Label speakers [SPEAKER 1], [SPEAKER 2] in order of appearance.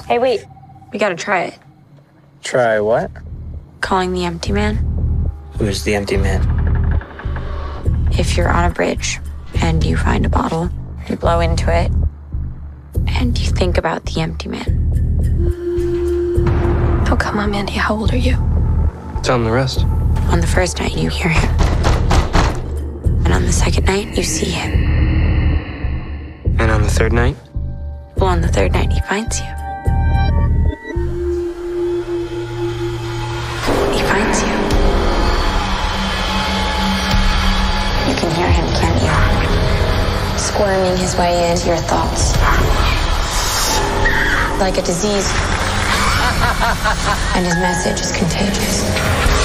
[SPEAKER 1] Hey, wait. We gotta try it.
[SPEAKER 2] Try what?
[SPEAKER 1] Calling the empty man.
[SPEAKER 2] Who's the empty man?
[SPEAKER 1] If you're on a bridge and you find a bottle, you blow into it, and you think about the empty man.
[SPEAKER 3] Oh, come on, Mandy. How old are you?
[SPEAKER 4] Tell him the rest.
[SPEAKER 1] On the first night, you hear him. And on the second night, you see him.
[SPEAKER 4] And on the third night?
[SPEAKER 1] Well, on the third night, he finds you. He finds you. You can hear him, can't you? Squirming his way into your thoughts. Like a disease. And his message is contagious.